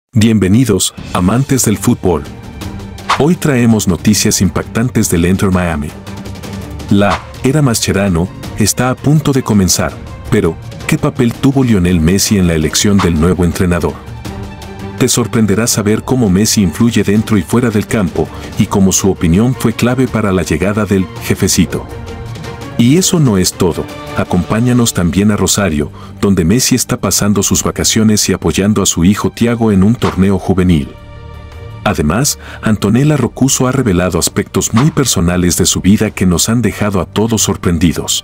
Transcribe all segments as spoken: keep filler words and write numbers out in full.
Bienvenidos, amantes del fútbol. Hoy traemos noticias impactantes del Inter Miami. La era Mascherano está a punto de comenzar, pero ¿qué papel tuvo Lionel Messi en la elección del nuevo entrenador? Te sorprenderá saber cómo Messi influye dentro y fuera del campo y cómo su opinión fue clave para la llegada del jefecito. Y eso no es todo. Acompáñanos también a Rosario, donde Messi está pasando sus vacaciones y apoyando a su hijo Thiago en un torneo juvenil. Además, Antonella Roccuzzo ha revelado aspectos muy personales de su vida que nos han dejado a todos sorprendidos.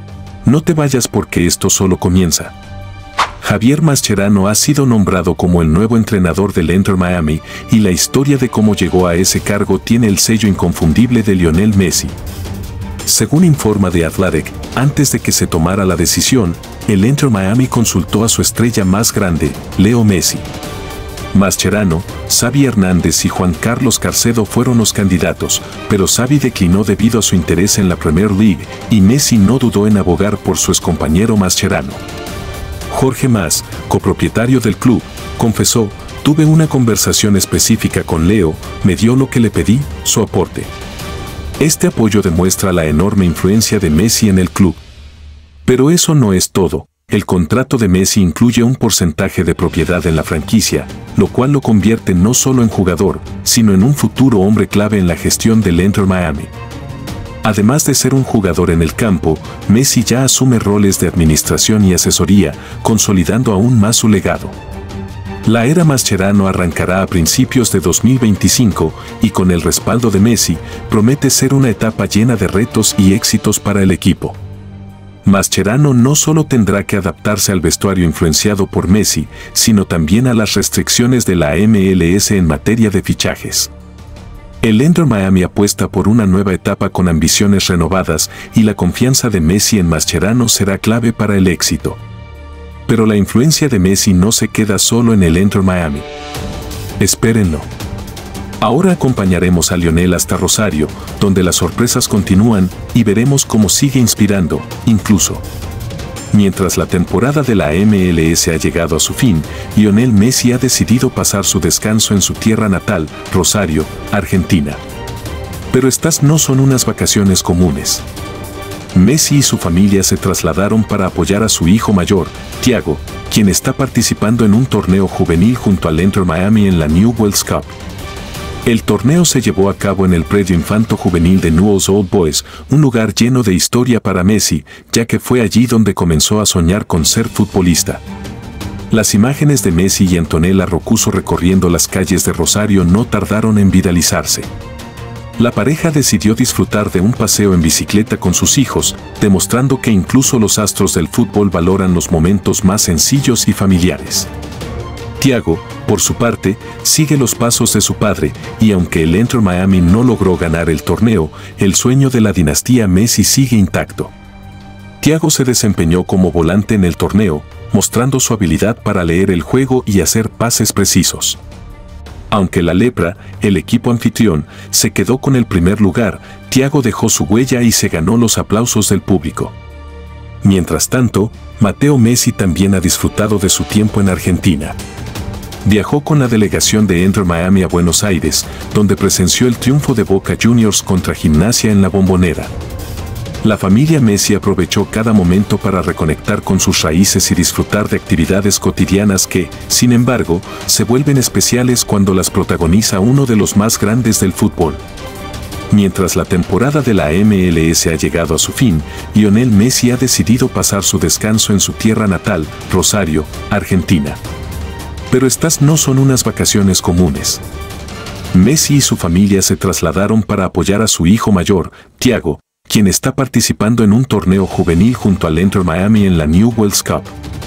No te vayas porque esto solo comienza. Javier Mascherano ha sido nombrado como el nuevo entrenador del Inter Miami y la historia de cómo llegó a ese cargo tiene el sello inconfundible de Lionel Messi. Según informa The Athletic, antes de que se tomara la decisión, el Inter Miami consultó a su estrella más grande, Leo Messi. Mascherano, Xavi Hernández y Juan Carlos Carcedo fueron los candidatos, pero Xavi declinó debido a su interés en la Premier League y Messi no dudó en abogar por su excompañero Mascherano. Jorge Mas, copropietario del club, confesó: "Tuve una conversación específica con Leo, me dio lo que le pedí, su aporte". Este apoyo demuestra la enorme influencia de Messi en el club. Pero eso no es todo. El contrato de Messi incluye un porcentaje de propiedad en la franquicia, lo cual lo convierte no solo en jugador, sino en un futuro hombre clave en la gestión del Inter Miami. Además de ser un jugador en el campo, Messi ya asume roles de administración y asesoría, consolidando aún más su legado. La era Mascherano arrancará a principios de dos mil veinticinco y con el respaldo de Messi, promete ser una etapa llena de retos y éxitos para el equipo. Mascherano no solo tendrá que adaptarse al vestuario influenciado por Messi, sino también a las restricciones de la M L S en materia de fichajes. El Inter Miami apuesta por una nueva etapa con ambiciones renovadas y la confianza de Messi en Mascherano será clave para el éxito. Pero la influencia de Messi no se queda solo en el Inter Miami. Espérenlo. Ahora acompañaremos a Lionel hasta Rosario, donde las sorpresas continúan y veremos cómo sigue inspirando, incluso. Mientras la temporada de la M L S ha llegado a su fin, Lionel Messi ha decidido pasar su descanso en su tierra natal, Rosario, Argentina. Pero estas no son unas vacaciones comunes. Messi y su familia se trasladaron para apoyar a su hijo mayor, Thiago, quien está participando en un torneo juvenil junto al Inter Miami en la Newell's Cup. El torneo se llevó a cabo en el predio infanto juvenil de Newell's Old Boys, un lugar lleno de historia para Messi, ya que fue allí donde comenzó a soñar con ser futbolista. Las imágenes de Messi y Antonella Roccuzzo recorriendo las calles de Rosario no tardaron en viralizarse. La pareja decidió disfrutar de un paseo en bicicleta con sus hijos, demostrando que incluso los astros del fútbol valoran los momentos más sencillos y familiares. Thiago, por su parte, sigue los pasos de su padre, y aunque el Inter Miami no logró ganar el torneo, el sueño de la dinastía Messi sigue intacto. Thiago se desempeñó como volante en el torneo, mostrando su habilidad para leer el juego y hacer pases precisos. Aunque la lepra, el equipo anfitrión, se quedó con el primer lugar, Thiago dejó su huella y se ganó los aplausos del público. Mientras tanto, Matteo Messi también ha disfrutado de su tiempo en Argentina. Viajó con la delegación de Inter Miami a Buenos Aires, donde presenció el triunfo de Boca Juniors contra Gimnasia en la Bombonera. La familia Messi aprovechó cada momento para reconectar con sus raíces y disfrutar de actividades cotidianas que, sin embargo, se vuelven especiales cuando las protagoniza uno de los más grandes del fútbol. Mientras la temporada de la M L S ha llegado a su fin, Lionel Messi ha decidido pasar su descanso en su tierra natal, Rosario, Argentina. Pero estas no son unas vacaciones comunes. Messi y su familia se trasladaron para apoyar a su hijo mayor, Thiago, quien está participando en un torneo juvenil junto al Inter Miami en la Newell's Cup.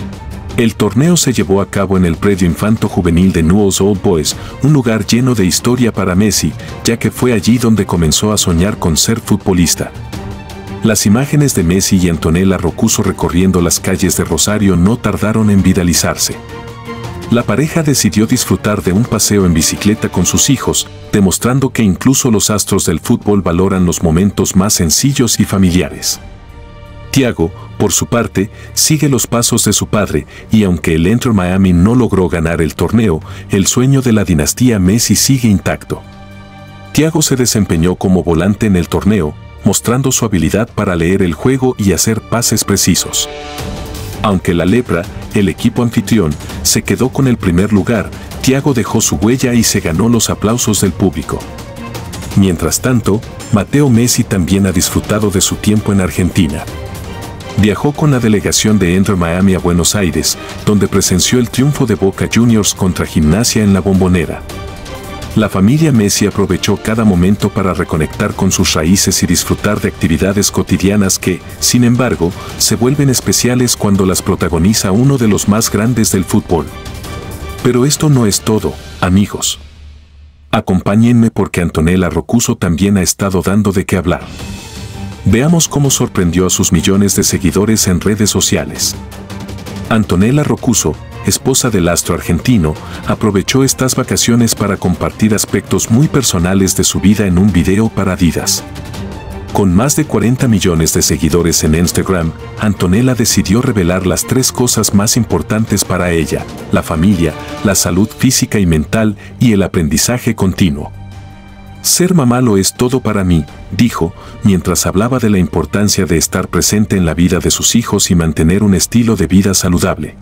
El torneo se llevó a cabo en el predio infanto juvenil de Newell's Old Boys, un lugar lleno de historia para Messi, ya que fue allí donde comenzó a soñar con ser futbolista. Las imágenes de Messi y Antonella Roccuzzo recorriendo las calles de Rosario no tardaron en viralizarse. La pareja decidió disfrutar de un paseo en bicicleta con sus hijos, demostrando que incluso los astros del fútbol valoran los momentos más sencillos y familiares. Thiago, por su parte, sigue los pasos de su padre, y aunque el Inter Miami no logró ganar el torneo, el sueño de la dinastía Messi sigue intacto. Thiago se desempeñó como volante en el torneo, mostrando su habilidad para leer el juego y hacer pases precisos. Aunque la lepra, el equipo anfitrión, se quedó con el primer lugar, Thiago dejó su huella y se ganó los aplausos del público. Mientras tanto, Matteo Messi también ha disfrutado de su tiempo en Argentina. Viajó con la delegación de Inter Miami a Buenos Aires, donde presenció el triunfo de Boca Juniors contra Gimnasia en la Bombonera. La familia Messi aprovechó cada momento para reconectar con sus raíces y disfrutar de actividades cotidianas que, sin embargo, se vuelven especiales cuando las protagoniza uno de los más grandes del fútbol. Pero esto no es todo, amigos. Acompáñenme porque Antonella Roccuzzo también ha estado dando de qué hablar. Veamos cómo sorprendió a sus millones de seguidores en redes sociales. Antonella Roccuzzo, esposa del astro argentino, aprovechó estas vacaciones para compartir aspectos muy personales de su vida en un video para Adidas. Con más de cuarenta millones de seguidores en Instagram, Antonella decidió revelar las tres cosas más importantes para ella: la familia, la salud física y mental y el aprendizaje continuo. Ser mamá lo es todo para mí, dijo, mientras hablaba de la importancia de estar presente en la vida de sus hijos y mantener un estilo de vida saludable.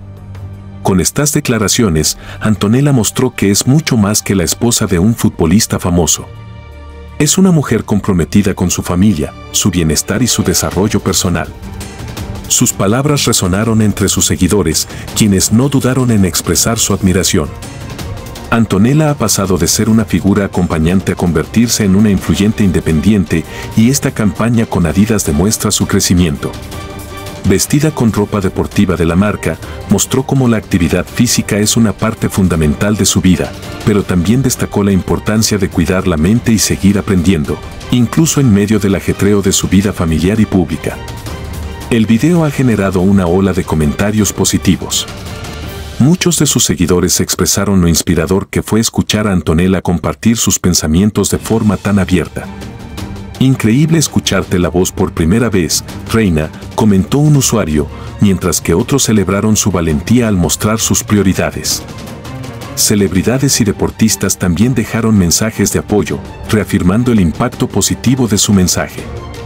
Con estas declaraciones, Antonella mostró que es mucho más que la esposa de un futbolista famoso. Es una mujer comprometida con su familia, su bienestar y su desarrollo personal. Sus palabras resonaron entre sus seguidores, quienes no dudaron en expresar su admiración. Antonella ha pasado de ser una figura acompañante a convertirse en una influyente independiente, y esta campaña con Adidas demuestra su crecimiento. Vestida con ropa deportiva de la marca, mostró cómo la actividad física es una parte fundamental de su vida, pero también destacó la importancia de cuidar la mente y seguir aprendiendo, incluso en medio del ajetreo de su vida familiar y pública. El video ha generado una ola de comentarios positivos. Muchos de sus seguidores expresaron lo inspirador que fue escuchar a Antonella compartir sus pensamientos de forma tan abierta. Increíble escucharte la voz por primera vez, reina, comentó un usuario, mientras que otros celebraron su valentía al mostrar sus prioridades. Celebridades y deportistas también dejaron mensajes de apoyo, reafirmando el impacto positivo de su mensaje.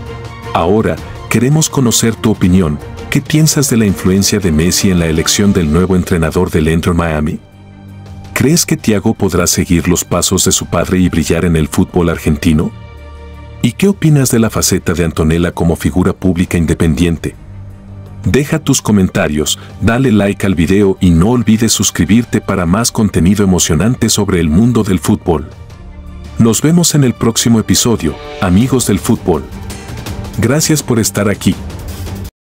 Ahora, queremos conocer tu opinión. ¿Qué piensas de la influencia de Messi en la elección del nuevo entrenador del Inter Miami? ¿Crees que Thiago podrá seguir los pasos de su padre y brillar en el fútbol argentino? ¿Y qué opinas de la faceta de Antonella como figura pública independiente? Deja tus comentarios, dale like al video y no olvides suscribirte para más contenido emocionante sobre el mundo del fútbol. Nos vemos en el próximo episodio, amigos del fútbol. Gracias por estar aquí.